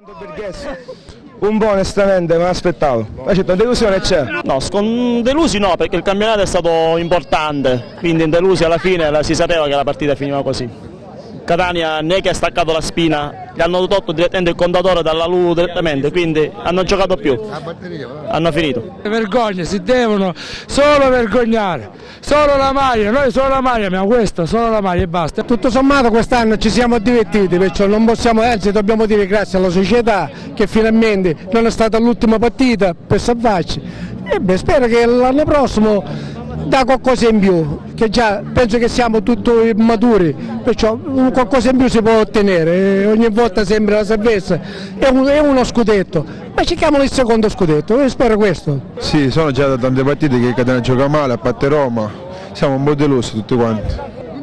Un po' onestamente me l'aspettavo, ma certo delusione c'è. No, delusi no, perché il campionato è stato importante, quindi in delusi alla fine si sapeva che la partita finiva così. Catania né che ha staccato la spina, gli hanno tolto direttamente il contatore dalla LU direttamente, quindi hanno giocato più, hanno finito. Vergogna, si devono solo vergognare, solo la maglia, noi solo la maglia abbiamo questa, solo la maglia e basta. Tutto sommato quest'anno ci siamo divertiti, perciò non possiamo, anzi dobbiamo dire grazie alla società che finalmente non è stata l'ultima partita per salvarci. E spero che l'anno prossimo da qualcosa in più, che già penso che siamo tutti maturi, perciò qualcosa in più si può ottenere, ogni volta sembra la salvezza, è uno scudetto, ma cerchiamo il secondo scudetto, io spero questo. Sì, sono già da tante partite che Catania gioca male, a parte Roma, siamo un po' delusi tutti quanti.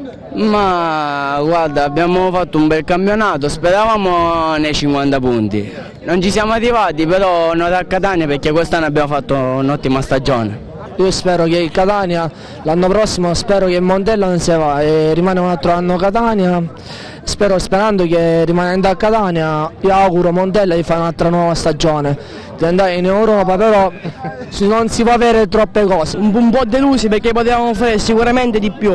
Ma guarda, abbiamo fatto un bel campionato, speravamo nei 50 punti, non ci siamo arrivati, però noi da Catania perché quest'anno abbiamo fatto un'ottima stagione. Io spero che il Catania l'anno prossimo, spero che Montella non se va e rimane un altro anno a Catania, sperando che rimanendo a Catania, io auguro Montella di fare un'altra nuova stagione, di andare in Europa, però non si può avere troppe cose. Un po' delusi perché potevamo fare sicuramente di più,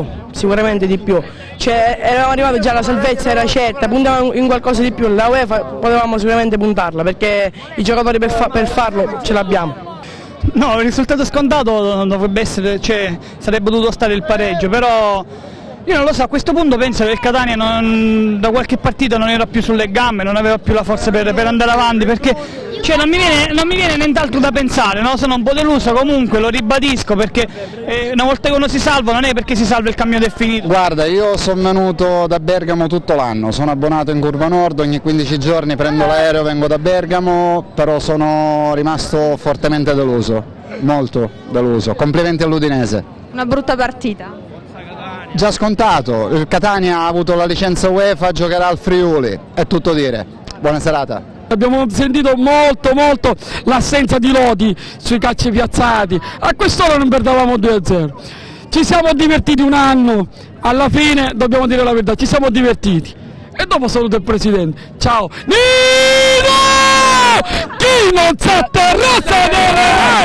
cioè eravamo arrivati già, la salvezza era certa, puntavamo in qualcosa di più, la UEFA potevamo sicuramente puntarla perché i giocatori per farlo ce l'abbiamo. No, il risultato scontato dovrebbe essere, sarebbe dovuto stare il pareggio, però io non lo so, a questo punto penso che il Catania da qualche partita non era più sulle gambe, non aveva più la forza per andare avanti, perché non mi viene nient'altro da pensare, no? Sono un po' deluso, comunque lo ribadisco, perché una volta che uno si salva non è perché si salva il cammino è finito. Guarda, io sono venuto da Bergamo tutto l'anno, sono abbonato in Curva Nord, ogni 15 giorni prendo l'aereo, vengo da Bergamo, però sono rimasto fortemente deluso, molto deluso. Complimenti all'Udinese. Una brutta partita. Già scontato, il Catania ha avuto la licenza UEFA, giocherà al Friuli, è tutto dire. Buona serata. Abbiamo sentito molto l'assenza di Lodi sui calci piazzati, a quest'ora non perdevamo 2-0, ci siamo divertiti un anno, alla fine dobbiamo dire la verità, ci siamo divertiti e dopo saluto il presidente, ciao Nino! Chi non si atterra se ne